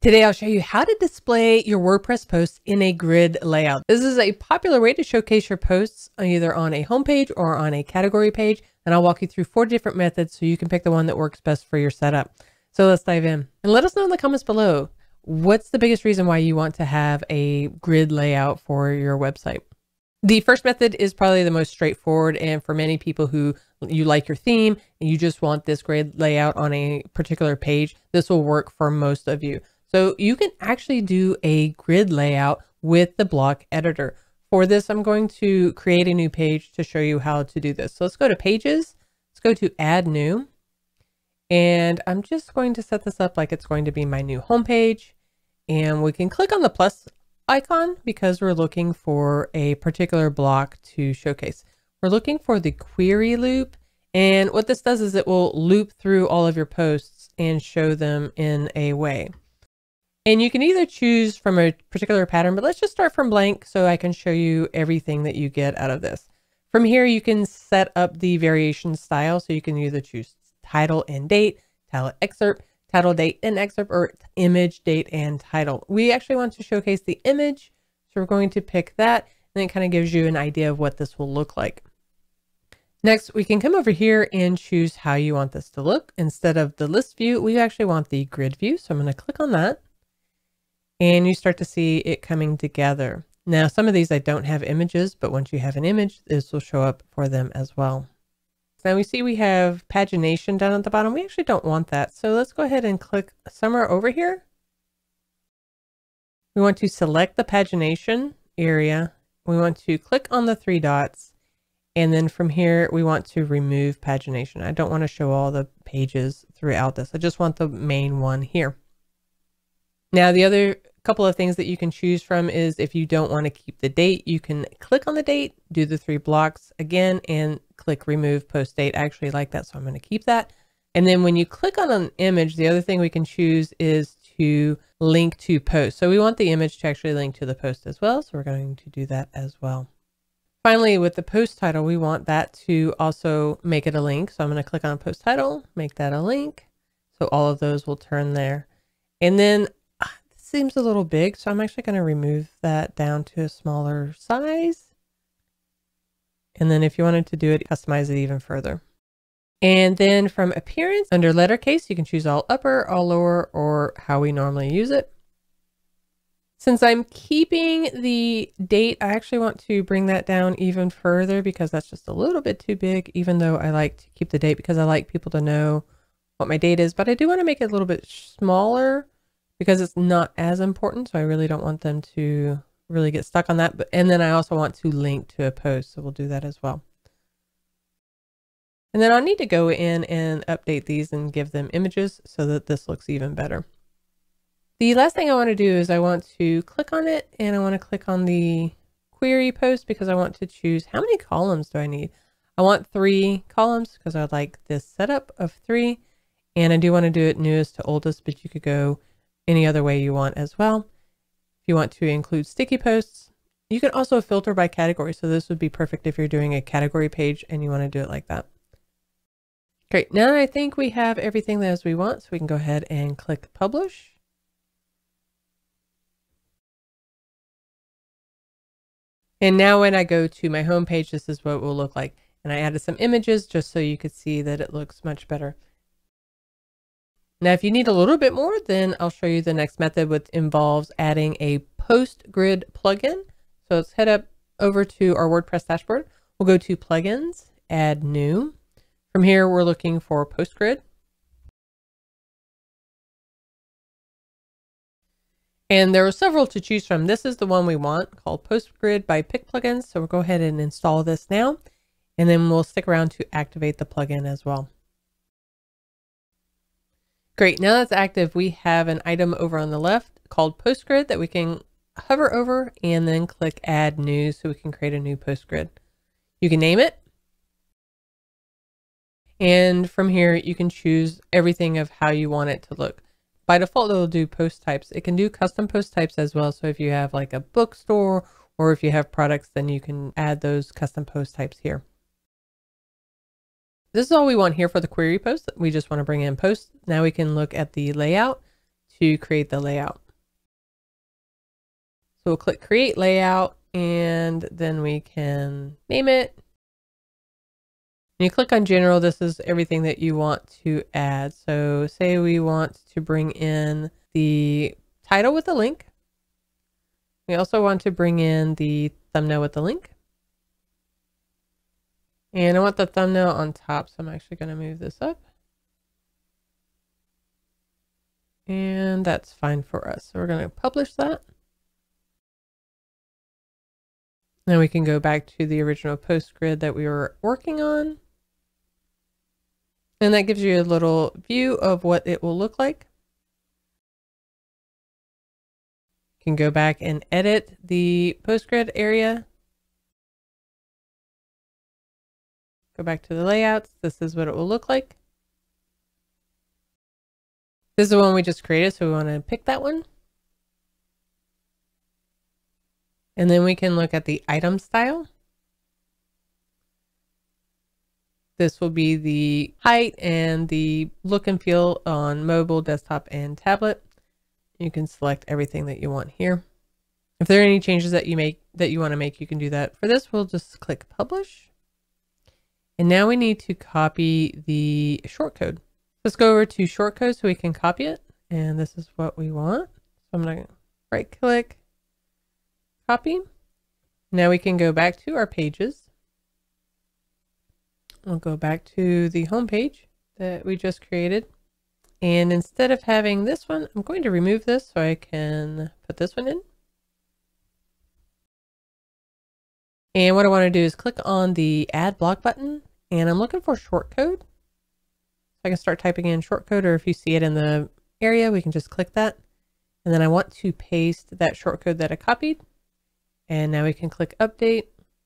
Today, I'll show you how to display your WordPress posts in a grid layout. This is a popular way to showcase your posts either on a homepage or on a category page. And I'll walk you through 4 different methods so you can pick the one that works best for your setup. So let's dive in and let us know in the comments below. What's the biggest reason why you want to have a grid layout for your website? The first method is probably the most straightforward, and for many people who you like your theme and you just want this grid layout on a particular page, this will work for most of you. So you can actually do a grid layout with the block editor. For this, I'm going to create a new page to show you how to do this. So let's go to Pages, let's go to Add New, and I'm just going to set this up like it's going to be my new homepage. And we can click on the plus icon because we're looking for a particular block to showcase. We're looking for the query loop, and what this does is it will loop through all of your posts and show them in a way. And you can either choose from a particular pattern, but let's just start from blank so I can show you everything that you get out of this. From here, you can set up the variation style. So you can either choose title and date, title excerpt, title date and excerpt, or image, date, and title. We actually want to showcase the image, so we're going to pick that, and it kind of gives you an idea of what this will look like. Next, we can come over here and choose how you want this to look. Instead of the list view, we actually want the grid view. So I'm going to click on that. And you start to see it coming together. Now, some of these I don't have images, but once you have an image, this will show up for them as well. Now we see we have pagination down at the bottom. We actually don't want that. So let's go ahead and click somewhere over here. We want to select the pagination area. We want to click on the 3 dots. And then from here, we want to remove pagination. I don't want to show all the pages throughout this. I just want the main one here. Now, the other couple of things that you can choose from is if you don't want to keep the date, you can click on the date, do the 3 blocks again, and click remove post date. I actually like that, so I'm going to keep that. And then when you click on an image, the other thing we can choose is to link to post. So we want the image to actually link to the post as well. So we're going to do that as well. Finally, with the post title, we want that to also make it a link. So I'm going to click on post title, make that a link. So all of those will turn there. And then seems a little big, so I'm actually going to remove that down to a smaller size. And then if you wanted to do it, customize it even further. And then from appearance, under lettercase, you can choose all upper, all lower, or how we normally use it. Since I'm keeping the date, I actually want to bring that down even further because that's just a little bit too big, even though I like to keep the date because I like people to know what my date is, but I do want to make it a little bit smaller because it's not as important. So I really don't want them to really get stuck on that. And then I also want to link to a post. So we'll do that as well. And then I'll need to go in and update these and give them images so that this looks even better. The last thing I want to do is I want to click on it and I want to click on the query post because I want to choose how many columns do I need. I want 3 columns because I like this setup of 3. And I do want to do it newest to oldest, but you could go any other way you want as well. If you want to include sticky posts, you can also filter by category. So this would be perfect if you're doing a category page and you want to do it like that. Great. Now I think we have everything as we want. So we can go ahead and click publish. And now when I go to my home page, this is what it will look like. And I added some images just so you could see that it looks much better. Now, if you need a little bit more, then I'll show you the next method, which involves adding a post grid plugin. So let's head up over to our WordPress dashboard. We'll go to plugins, add new. From here, we're looking for post grid. And there are several to choose from. This is the one we want, called Post Grid by Pick Plugins. So we'll go ahead and install this now, and then we'll stick around to activate the plugin as well. Great, now that's active, we have an item over on the left called Post Grid that we can hover over and then click Add New so we can create a new post grid. You can name it. And from here, you can choose everything of how you want it to look. By default, it'll do post types. It can do custom post types as well. So if you have like a bookstore or if you have products, then you can add those custom post types here. This is all we want here for the query post. We just want to bring in posts. Now we can look at the layout to create the layout. So we'll click create layout and then we can name it. When you click on general, this is everything that you want to add. So say we want to bring in the title with the link. We also want to bring in the thumbnail with the link. And I want the thumbnail on top, so I'm actually going to move this up. And that's fine for us. So we're going to publish that. Now we can go back to the original post grid that we were working on. And that gives you a little view of what it will look like. You can go back and edit the post grid area. Go back to the layouts. This is what it will look like. This is the one we just created, so we want to pick that one. And then we can look at the item style. This will be the height and the look and feel on mobile, desktop, and tablet. You can select everything that you want here. If there are any changes that you want to make, you can do that. For this, we'll just click publish. And now we need to copy the shortcode. Let's go over to shortcode so we can copy it. And this is what we want. So I'm going to right click, copy. Now we can go back to our pages. We'll go back to the home page that we just created. And instead of having this one, I'm going to remove this so I can put this one in. And what I want to do is click on the add block button, and I'm looking for shortcode. I can start typing in shortcode, or if you see it in the area, we can just click that. And then I want to paste that shortcode that I copied. And now we can click update.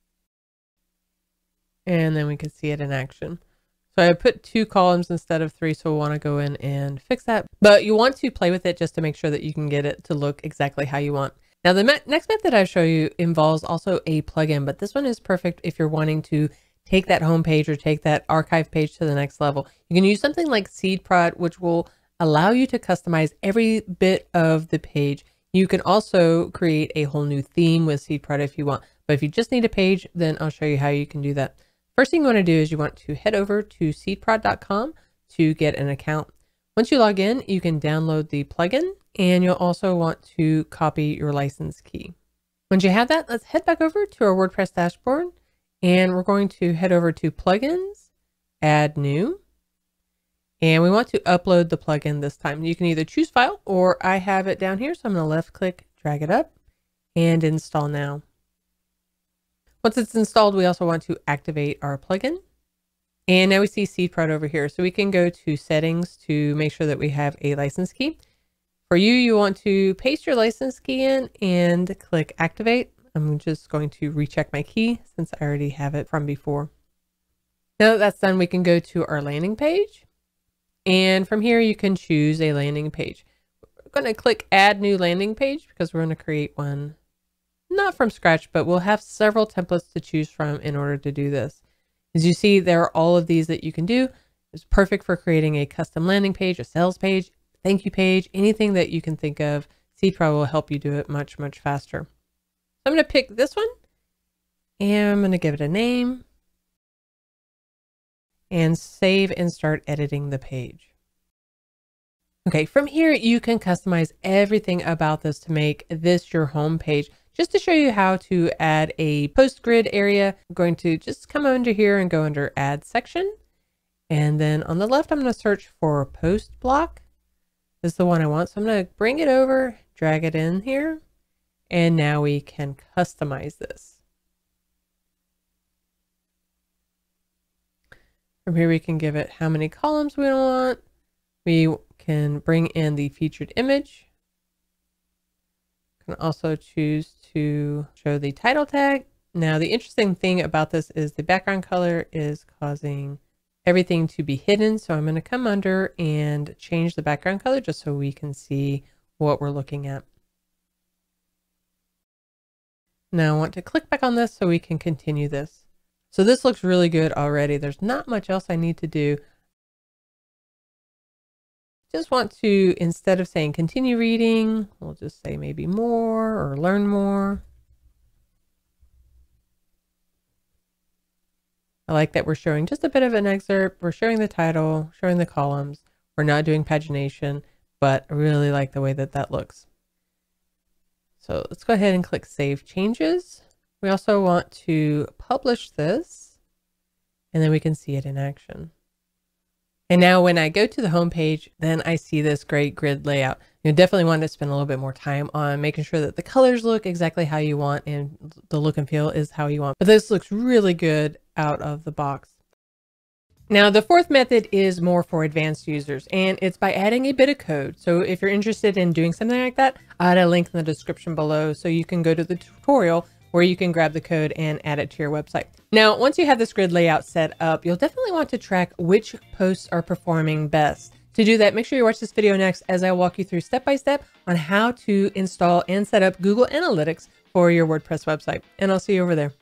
And then we can see it in action. So I put 2 columns instead of 3, so we'll want to go in and fix that. But you want to play with it just to make sure that you can get it to look exactly how you want. Now the next method I show you involves also a plugin, but this one is perfect if you're wanting to take that home page or take that archive page to the next level. You can use something like SeedProd, which will allow you to customize every bit of the page. You can also create a whole new theme with SeedProd if you want, but if you just need a page, then I'll show you how you can do that. First thing you want to do is you want to head over to seedprod.com to get an account. Once you log in, you can download the plugin, and you'll also want to copy your license key. Once you have that, let's head back over to our WordPress dashboard, and we're going to head over to plugins, add new, and we want to upload the plugin this time. You can either choose file, or I have it down here, so I'm going to left click, drag it up, and install now. Once it's installed, we also want to activate our plugin. And now we see SeedProd over here. So we can go to settings to make sure that we have a license key. For you, you want to paste your license key in and click activate. I'm just going to recheck my key since I already have it from before. Now that that's done, we can go to our landing page. And from here, you can choose a landing page. We're going to click add new landing page because we're going to create one. Not from scratch, but we'll have several templates to choose from in order to do this. As you see, there are all of these that you can do. It's perfect for creating a custom landing page, a sales page, thank you page, anything that you can think of. SeedProd will help you do it much, much faster. So I'm going to pick this one, and I'm going to give it a name, and save and start editing the page. Okay, from here, you can customize everything about this to make this your home page. Just to show you how to add a post grid area, I'm going to just come under here and go under add section. And then on the left, I'm going to search for post block. This is the one I want. So I'm going to bring it over, drag it in here. And now we can customize this. From here, we can give it how many columns we want. We can bring in the featured image. Can also choose to show the title tag. Now, the interesting thing about this is the background color is causing everything to be hidden. So I'm going to come under and change the background color just so we can see what we're looking at. Now I want to click back on this so we can continue this. So this looks really good already. There's not much else I need to do. just want to, instead of saying continue reading, we'll just say maybe more or learn more. I like that we're showing just a bit of an excerpt. We're showing the title, showing the columns. We're not doing pagination, but I really like the way that that looks. So let's go ahead and click Save Changes. We also want to publish this, and then we can see it in action. And now when I go to the home page, then I see this great grid layout. You definitely want to spend a little bit more time on making sure that the colors look exactly how you want and the look and feel is how you want. But this looks really good out of the box. Now, the fourth method is more for advanced users, and it's by adding a bit of code. So if you're interested in doing something like that, I'll add a link in the description below so you can go to the tutorial where you can grab the code and add it to your website. Now, once you have this grid layout set up, you'll definitely want to track which posts are performing best. To do that, make sure you watch this video next as I walk you through step by step on how to install and set up Google Analytics for your WordPress website. And I'll see you over there.